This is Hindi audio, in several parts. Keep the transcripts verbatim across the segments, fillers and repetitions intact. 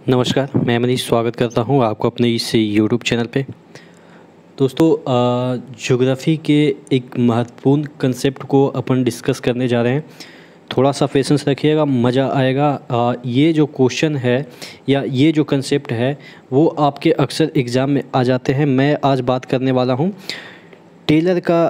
नमस्कार, मैं मनीष स्वागत करता हूं आपको अपने इस यूट्यूब चैनल पे। दोस्तों, ज्योग्राफी के एक महत्वपूर्ण कंसेप्ट को अपन डिस्कस करने जा रहे हैं। थोड़ा सा पेशेंस रखिएगा, मज़ा आएगा। आ, ये जो क्वेश्चन है या ये जो कंसेप्ट है वो आपके अक्सर एग्ज़ाम में आ जाते हैं। मैं आज बात करने वाला हूँ टेलर का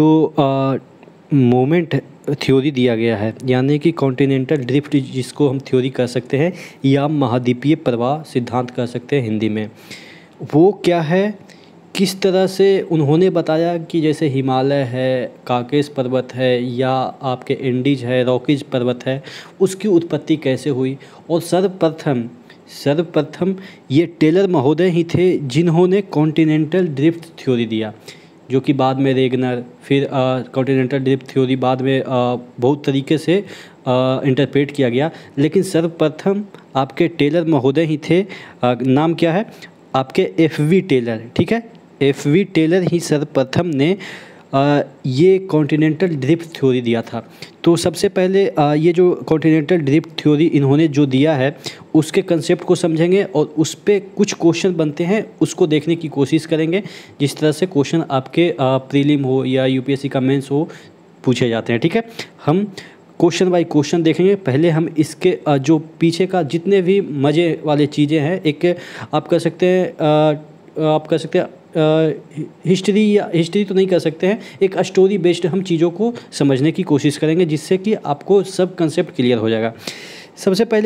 जो मोमेंट थ्योरी दिया गया है, यानी कि कॉन्टिनेंटल ड्रिफ्ट, जिसको हम थ्योरी कह सकते हैं या महाद्वीपीय प्रवाह सिद्धांत कह सकते हैं हिंदी में। वो क्या है, किस तरह से उन्होंने बताया कि जैसे हिमालय है, काकेश पर्वत है या आपके एंडीज है, रॉकीज पर्वत है, उसकी उत्पत्ति कैसे हुई। और सर्वप्रथम सर्वप्रथम ये टेलर महोदय ही थे जिन्होंने कॉन्टिनेंटल ड्रिफ्ट थ्योरी दिया, जो कि बाद में रेगनर, फिर कॉन्टिनेंटल ड्रिफ्ट थ्योरी बाद में आ, बहुत तरीके से इंटरप्रेट किया गया। लेकिन सर्वप्रथम आपके टेलर महोदय ही थे। आ, नाम क्या है आपके? F V Taylor. ठीक है, एफ वी टेलर ही सर्वप्रथम ने आ, ये कॉन्टिनेंटल ड्रिफ्ट थ्योरी दिया था। तो सबसे पहले आ, ये जो कॉन्टिनेंटल ड्रिफ्ट थ्योरी इन्होंने जो दिया है उसके कंसेप्ट को समझेंगे और उस पर कुछ क्वेश्चन बनते हैं, उसको देखने की कोशिश करेंगे। जिस तरह से क्वेश्चन आपके प्रीलिम हो या यूपीएससी का मेंस हो पूछे जाते हैं। ठीक है, हम क्वेश्चन बाय क्वेश्चन देखेंगे। पहले हम इसके आ, जो पीछे का जितने भी मज़े वाले चीज़ें हैं, एक आप कह सकते हैं आ, आप कह सकते हैं हिस्ट्री या हिस्ट्री तो नहीं कर सकते हैं, एक स्टोरी बेस्ड हम चीज़ों को समझने की कोशिश करेंगे, जिससे कि आपको सब कंसेप्ट क्लियर हो जाएगा। सबसे पहले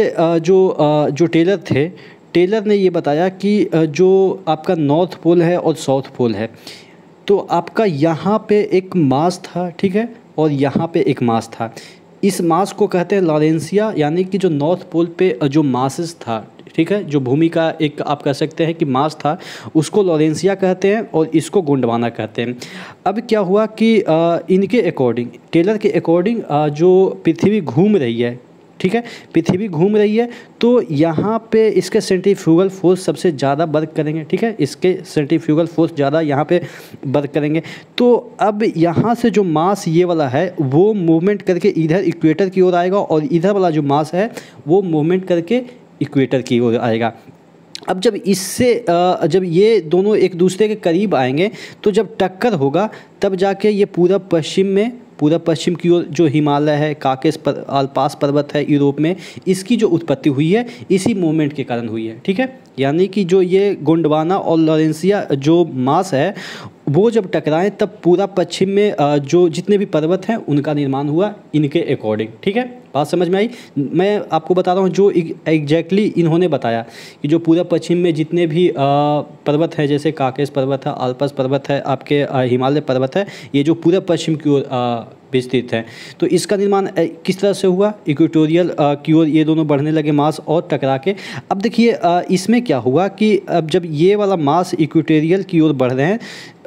जो जो टेलर थे, टेलर ने ये बताया कि जो आपका नॉर्थ पोल है और साउथ पोल है, तो आपका यहाँ पे एक मास था, ठीक है, और यहाँ पे एक मास था। इस मास को कहते हैं लॉरेंसिया, यानी कि जो नॉर्थ पोल पे जो मासेस था, ठीक है, जो भूमि का एक आप कह सकते हैं कि मास था, उसको लॉरेंसिया कहते हैं और इसको गोंडवाना कहते हैं। अब क्या हुआ कि आ, इनके अकॉर्डिंग, टेलर के अकॉर्डिंग जो पृथ्वी घूम रही है, ठीक है, पृथ्वी घूम रही है, तो यहाँ पे इसके सेंट्रीफ्यूगल फोर्स सबसे ज़्यादा वर्क करेंगे। ठीक है, इसके सेंट्रीफ्यूगल फोर्स ज़्यादा यहाँ पे वर्क करेंगे। तो अब यहाँ से जो मास ये वाला है वो मूवमेंट करके इधर इक्वेटर की ओर आएगा, और इधर वाला जो मास है वो मूवमेंट करके इक्वेटर की ओर आएगा। अब जब इससे जब ये दोनों एक दूसरे के करीब आएंगे, तो जब टक्कर होगा तब जाके ये पूरा पश्चिम में, पूरा पश्चिम की ओर जो हिमालय है, काकेश पर, आल्पास पर्वत है यूरोप में, इसकी जो उत्पत्ति हुई है इसी मूवमेंट के कारण हुई है। ठीक है, यानी कि जो ये गोंडवाना और लॉरेंसिया जो मास है वो जब टकराएं तब पूरा पश्चिम में जो जितने भी पर्वत हैं उनका निर्माण हुआ इनके अकॉर्डिंग। ठीक है, बात समझ में आई? मैं आपको बता रहा हूँ जो एग्जैक्टली इन्होंने बताया कि जो पूरा पश्चिम में जितने भी पर्वत हैं, जैसे काकेश पर्वत है, आल्पस पर्वत है, आपके हिमालय पर्वत है, ये जो पूरा पश्चिम की ओर विस्तृत है, तो इसका निर्माण किस तरह से हुआ? इक्वेटोरियल की ओर ये दोनों बढ़ने लगे मास और टकरा के। अब देखिए इसमें क्या हुआ कि अब जब ये वाला मास इक्वेटोरियल की ओर बढ़ रहे हैं,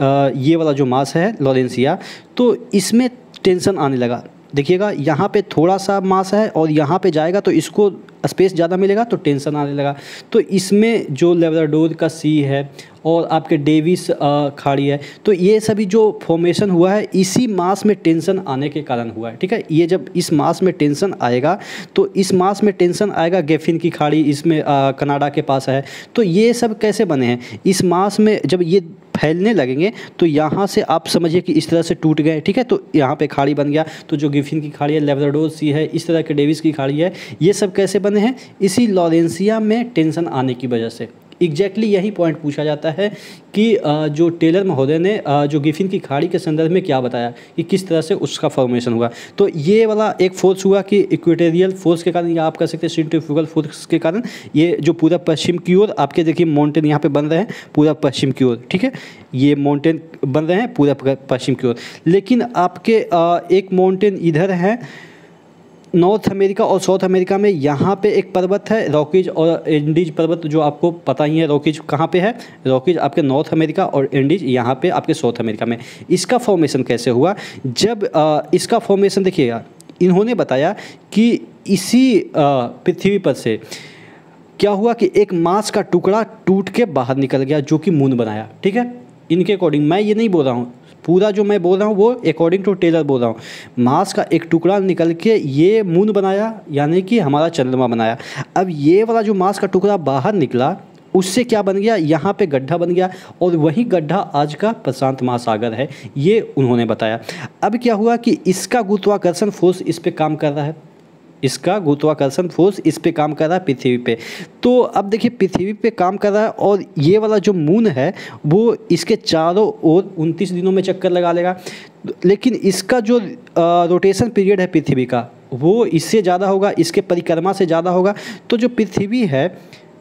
ये वाला जो मास है लॉरेंसिया, तो इसमें टेंशन आने लगा। देखिएगा यहाँ पे थोड़ा सा मास है और यहाँ पे जाएगा तो इसको स्पेस ज़्यादा मिलेगा, तो टेंशन आने लगा। तो इसमें जो लेब्राडोर का सी है और आपके डेविस खाड़ी है, तो ये सभी जो फॉर्मेशन हुआ है इसी मास में टेंशन आने के कारण हुआ है। ठीक है, ये जब इस मास में टेंशन आएगा तो इस मास में टेंशन आएगा, गेफिन की खाड़ी इसमें कनाडा के पास है, तो ये सब कैसे बने हैं? इस मास में जब ये फैलने लगेंगे तो यहाँ से आप समझिए कि इस तरह से टूट गए। ठीक है, तो यहाँ पे खाड़ी बन गया, तो जो गिफिन की खाड़ी है, लेब्राडोर सी है, इस तरह के डेविस की खाड़ी है, ये सब कैसे बने हैं? इसी लॉरेंसिया में टेंशन आने की वजह से। एग्जैक्टली यही पॉइंट पूछा जाता है कि जो टेलर महोदय ने जो गिफिन की खाड़ी के संदर्भ में क्या बताया कि किस तरह से उसका फॉर्मेशन हुआ। तो ये वाला एक फोर्स हुआ कि इक्वेटोरियल फोर्स के कारण, या आप कह सकते हैं सेंट्रीफ्यूगल फोर्स के कारण, ये जो पूरा पश्चिम की ओर आपके देखिए माउंटेन यहाँ पे बन रहे हैं पूरा पश्चिम की ओर। ठीक है, ये माउंटेन बन रहे हैं पूरा पश्चिम की ओर, लेकिन आपके एक माउंटेन इधर है नॉर्थ अमेरिका और साउथ अमेरिका में, यहाँ पे एक पर्वत है रॉकीज और एंडीज पर्वत, जो आपको पता ही है रॉकीज कहाँ पे है। रॉकीज आपके नॉर्थ अमेरिका और एंडीज यहाँ पे आपके साउथ अमेरिका में। इसका फॉर्मेशन कैसे हुआ? जब आ, इसका फॉर्मेशन देखिएगा, इन्होंने बताया कि इसी पृथ्वी पर से क्या हुआ कि एक मास का टुकड़ा टूट के बाहर निकल गया, जो कि मून बनाया। ठीक है, इनके अकॉर्डिंग, मैं ये नहीं बोल रहा हूँ, पूरा जो मैं बोल रहा हूँ वो अकॉर्डिंग टू टेलर बोल रहा हूँ। मार्स का एक टुकड़ा निकल के ये मून बनाया, यानी कि हमारा चंद्रमा बनाया। अब ये वाला जो मार्स का टुकड़ा बाहर निकला, उससे क्या बन गया, यहाँ पे गड्ढा बन गया, और वही गड्ढा आज का प्रशांत महासागर है, ये उन्होंने बताया। अब क्या हुआ कि इसका गुरुत्वाकर्षण फोर्स इस पे काम कर रहा है, इसका गुरुत्वाकर्षण फोर्स इस पे काम कर रहा है पृथ्वी पे। तो अब देखिए पृथ्वी पे काम कर रहा है, और ये वाला जो मून है वो इसके चारों ओर उनतीस दिनों में चक्कर लगा लेगा। लेकिन इसका जो रोटेशन पीरियड है पृथ्वी का, वो इससे ज़्यादा होगा, इसके परिक्रमा से ज़्यादा होगा। तो जो पृथ्वी है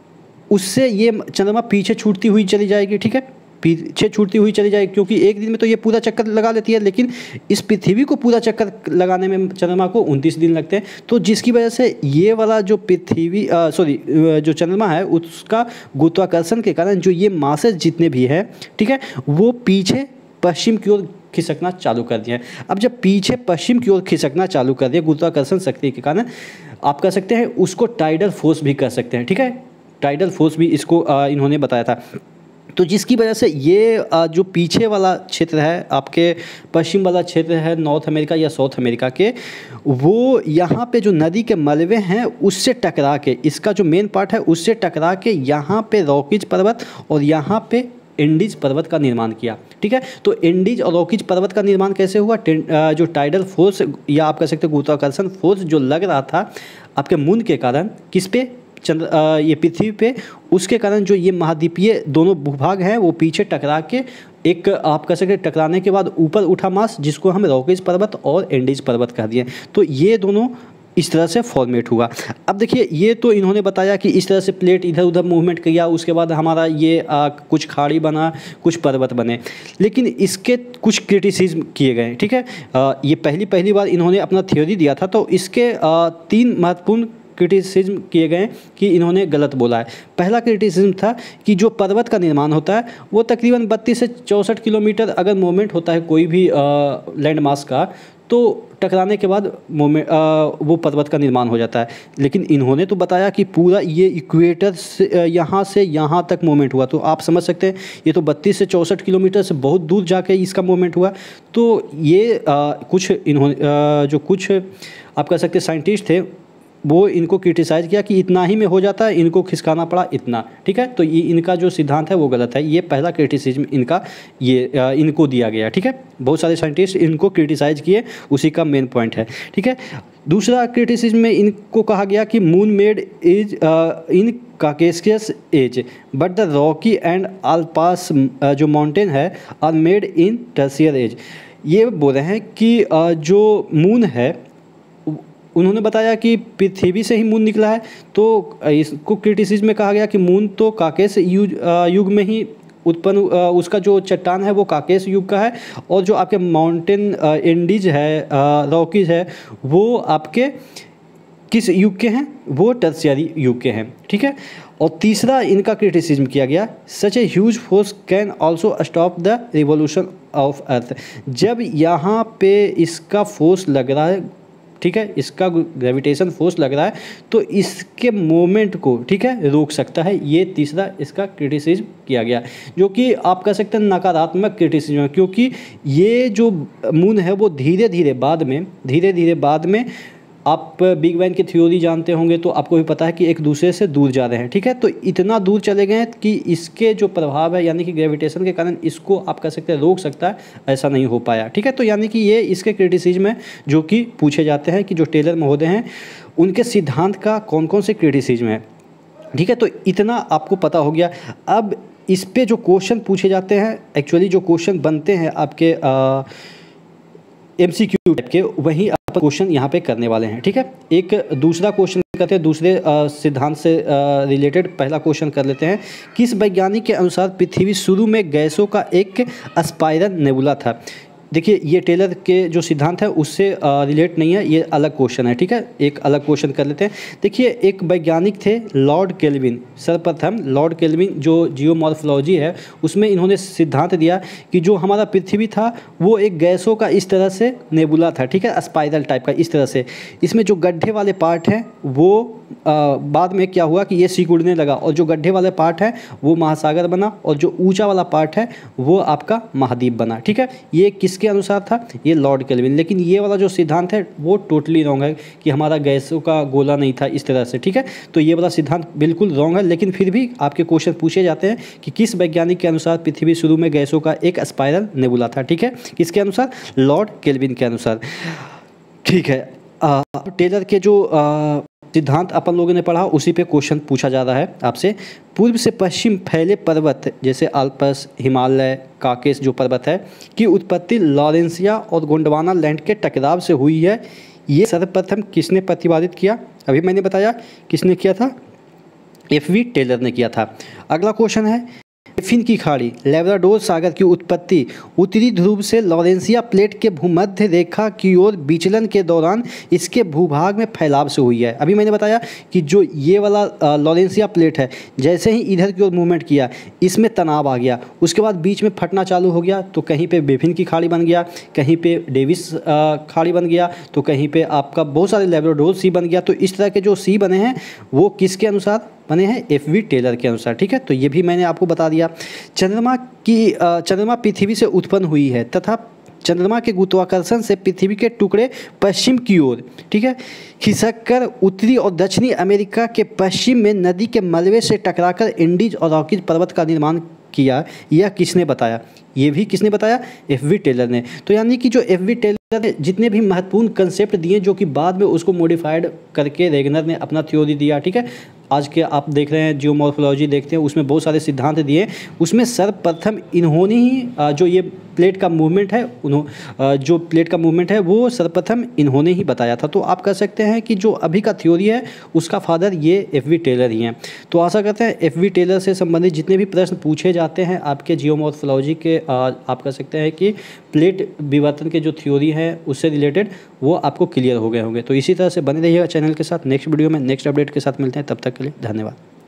उससे ये चंद्रमा पीछे छूटती हुई चली जाएगी, ठीक है, पीछे छूटती हुई चली जाएगी, क्योंकि एक दिन में तो ये पूरा चक्कर लगा लेती है, लेकिन इस पृथ्वी को पूरा चक्कर लगाने में चंद्रमा को उनतीस दिन लगते हैं। तो जिसकी वजह से ये वाला जो पृथ्वी सॉरी जो चंद्रमा है उसका गुरुत्वाकर्षण के कारण जो ये मासेस जितने भी हैं, ठीक है, वो पीछे पश्चिम की ओर खिसकना चालू कर दिया है। अब जब पीछे पश्चिम की ओर खिसकना चालू कर दिया गुरुत्वाकर्षण शक्ति के कारण, आप कह सकते हैं उसको टाइडल फोर्स भी कह सकते हैं, ठीक है, टाइडल फोर्स भी इसको आ, इन्होंने बताया था। तो जिसकी वजह से ये आ, जो पीछे वाला क्षेत्र है, आपके पश्चिम वाला क्षेत्र है नॉर्थ अमेरिका या साउथ अमेरिका के, वो यहाँ पे जो नदी के मलबे हैं उससे टकरा के, इसका जो मेन पार्ट है उससे टकरा के यहाँ पे रॉकीज पर्वत और यहाँ पे इंडीज पर्वत का निर्माण किया, ठीक है। तो इंडीज और रॉकीज पर्वत का निर्माण कैसे हुआ, जो टाइडल फोर्स या आप कह सकते हो गुरुत्वाकर्षण फोर्स जो लग रहा था आपके मून के कारण, किस पे, चंद्र ये पृथ्वी पे, उसके कारण जो ये महाद्वीपीय दोनों भूभाग हैं वो पीछे टकरा के एक आप कह सकते टकराने के बाद ऊपर उठा मास, जिसको हम रॉकीज पर्वत और एंडीज पर्वत कह दिए। तो ये दोनों इस तरह से फॉर्मेट हुआ। अब देखिए ये तो इन्होंने बताया कि इस तरह से प्लेट इधर उधर मूवमेंट किया, उसके बाद हमारा ये आ, कुछ खाड़ी बना, कुछ पर्वत बने, लेकिन इसके कुछ क्रिटिसिज्म किए गए, ठीक है। आ, ये पहली पहली बार इन्होंने अपना थ्योरी दिया था, तो इसके आ, तीन महत्वपूर्ण क्रिटिसिज्म किए गए कि इन्होंने गलत बोला है। पहला क्रिटिसिज्म था कि जो पर्वत का निर्माण होता है वो तकरीबन बत्तीस से चौंसठ किलोमीटर अगर मूवमेंट होता है कोई भी लैंड मास का, तो टकराने के बाद मोमेंट वो पर्वत का निर्माण हो जाता है। लेकिन इन्होंने तो बताया कि पूरा ये इक्वेटर से यहाँ से यहाँ तक मूवमेंट हुआ। तो आप समझ सकते हैं ये तो बत्तीस से चौंसठ किलोमीटर से बहुत दूर जाके इसका मूवमेंट हुआ। तो ये आ, कुछ इन्होंने आ, जो कुछ आप कह सकते साइंटिस्ट थे वो इनको क्रिटिसाइज़ किया कि इतना ही में हो जाता है, इनको खिसकाना पड़ा इतना, ठीक है। तो ये इनका जो सिद्धांत है वो गलत है। ये पहला क्रिटिसिज्म इनका ये इनको दिया गया, ठीक है। बहुत सारे साइंटिस्ट इनको क्रिटिसाइज़ किए, उसी का मेन पॉइंट है, ठीक है। दूसरा क्रिटिसिज्म में इनको कहा गया कि moon made is in Cretaceous age but the Rocky and Alps जो माउंटेन है are made in Tertiary age. ये बोल रहे हैं कि uh, जो मून है, उन्होंने बताया कि पृथ्वी से ही मून निकला है, तो इसको क्रिटिसिज्म में कहा गया कि मून तो काकेश युग युग में ही उत्पन्न, उसका जो चट्टान है वो काकेश युग का है, और जो आपके माउंटेन इंडीज है, रॉकीज है, वो आपके किस युग के हैं, वो टर्शियरी युग के हैं, ठीक है। और तीसरा इनका क्रिटिसिज्म किया गया, such a huge force can also stop the revolution of earth. जब यहाँ पे इसका फोर्स लग रहा है, ठीक है, इसका ग्रेविटेशन फोर्स लग रहा है, तो इसके मोमेंट को, ठीक है, रोक सकता है। ये तीसरा इसका क्रिटिसिज्म किया गया, जो कि आप कह सकते हैं नकारात्मक क्रिटिसिज्म है, क्योंकि ये जो मून है वो धीरे धीरे बाद में धीरे धीरे बाद में आप बिग बैंग की थ्योरी जानते होंगे, तो आपको भी पता है कि एक दूसरे से दूर जा रहे हैं, ठीक है। तो इतना दूर चले गए हैं कि इसके जो प्रभाव है यानी कि ग्रेविटेशन के कारण इसको आप कह सकते हैं रोक सकता है, ऐसा नहीं हो पाया, ठीक है। तो यानी कि ये इसके क्रिटिसिज्म है जो कि पूछे जाते हैं कि जो टेलर महोदय हैं उनके सिद्धांत का कौन कौन से क्रिटिसिज्म है, ठीक है। तो इतना आपको पता हो गया। अब इस पर जो क्वेश्चन पूछे जाते हैं, एक्चुअली जो क्वेश्चन बनते हैं आपके एम सी क्यू टाइप के, वही आप क्वेश्चन यहाँ पे करने वाले हैं, ठीक है। एक दूसरा क्वेश्चन करते हैं दूसरे सिद्धांत से रिलेटेड। पहला क्वेश्चन कर लेते हैं, किस वैज्ञानिक के अनुसार पृथ्वी शुरू में गैसों का एक स्पाइरल नेबुला था। देखिए ये टेलर के जो सिद्धांत है उससे रिलेट नहीं है, ये अलग क्वेश्चन है, ठीक है। एक अलग क्वेश्चन कर लेते हैं। देखिए एक वैज्ञानिक थे लॉर्ड केल्विन, सर्वप्रथम लॉर्ड केल्विन जो जियोमॉर्फोलॉजी है उसमें इन्होंने सिद्धांत दिया कि जो हमारा पृथ्वी था वो एक गैसों का इस तरह से नेबुला था, ठीक है, स्पाइरल टाइप का इस तरह से। इसमें जो गड्ढे वाले पार्ट हैं वो आ, बाद में क्या हुआ कि ये सिकुड़ने लगा और जो गड्ढे वाला पार्ट है वो महासागर बना और जो ऊंचा वाला पार्ट है वो आपका महाद्वीप बना। ठीक है, ये किसके अनुसार था? ये लॉर्ड केल्विन। लेकिन ये वाला जो सिद्धांत है वो टोटली रॉन्ग है कि हमारा गैसों का गोला नहीं था इस तरह से। ठीक है, तो ये वाला सिद्धांत बिल्कुल रॉन्ग है, लेकिन फिर भी आपके क्वेश्चन पूछे जाते हैं कि किस वैज्ञानिक के अनुसार पृथ्वी शुरू में गैसों का एक स्पाइरल नेबुला था। ठीक है, किसके अनुसार? लॉर्ड केल्विन के अनुसार। ठीक है, आ, टेलर के जो आ, सिद्धांत अपन लोगों ने पढ़ा उसी पे क्वेश्चन पूछा जा रहा है आपसे। पूर्व से पश्चिम फैले पर्वत जैसे अल्पस, हिमालय, काकेस जो पर्वत है की उत्पत्ति लॉरेंसिया और गोंडवाना लैंड के टकराव से हुई है। ये सर्वप्रथम किसने प्रतिपादित किया? अभी मैंने बताया किसने किया था? एफ वी टेलर ने किया था। अगला क्वेश्चन है, फिन की खाड़ी लेब्राडोर सागर की उत्पत्ति उत्तरी ध्रुव से लॉरेंसिया प्लेट के भूमध्य रेखा की ओर विचलन के दौरान इसके भूभाग में फैलाव से हुई है। अभी मैंने बताया कि जो ये वाला लॉरेंसिया प्लेट है जैसे ही इधर की ओर मूवमेंट किया इसमें तनाव आ गया, उसके बाद बीच में फटना चालू हो गया, तो कहीं पे बेफिन की खाड़ी बन गया, कहीं पे डेविस खाड़ी बन गया, तो कहीं पे आपका बहुत सारे लेब्राडोर सी बन गया। तो इस तरह के जो सी बने हैं वो किसके अनुसार बने हैं? एफ वी टेलर के अनुसार। ठीक है, तो ये भी मैंने आपको बता दिया। चंद्रमा की चंद्रमा पृथ्वी से उत्पन्न हुई है तथा चंद्रमा के गुरुत्वाकर्षण से पृथ्वी के टुकड़े पश्चिम की ओर, ठीक है, खिसक कर उत्तरी और दक्षिणी अमेरिका के पश्चिम में नदी के मलबे से टकराकर इंडीज और रॉकीज पर्वत का निर्माण किया। यह किसने बताया? ये भी किसने बताया? एफ वी टेलर ने। तो यानी कि जो एफ वी टेलर ने जितने भी महत्वपूर्ण कंसेप्ट दिए जो कि बाद में उसको मॉडिफाइड करके रेगनर ने अपना थ्योरी दिया। ठीक है, आज के आप देख रहे हैं जियोमॉर्फोलॉजी देखते हैं उसमें बहुत सारे सिद्धांत दिए, उसमें सर्वप्रथम इन्होंने ही जो ये प्लेट का मूवमेंट है उन्होंने जो प्लेट का मूवमेंट है वो सर्वप्रथम इन्होंने ही बताया था। तो आप कह सकते हैं कि जो अभी का थ्योरी है उसका फादर ये एफ वी टेलर ही हैं। तो आशा करते हैं एफ वी टेलर से संबंधित जितने भी प्रश्न पूछे जाते हैं आपके जियोमॉर्फोलॉजी के, आप कह सकते हैं कि प्लेट विवर्तन के जो थ्योरी है उससे रिलेटेड वो आपको क्लियर हो गए होंगे। तो इसी तरह से बने रहिएगा चैनल के साथ। नेक्स्ट वीडियो में नेक्स्ट अपडेट के साथ मिलते हैं, तब तक के लिए धन्यवाद।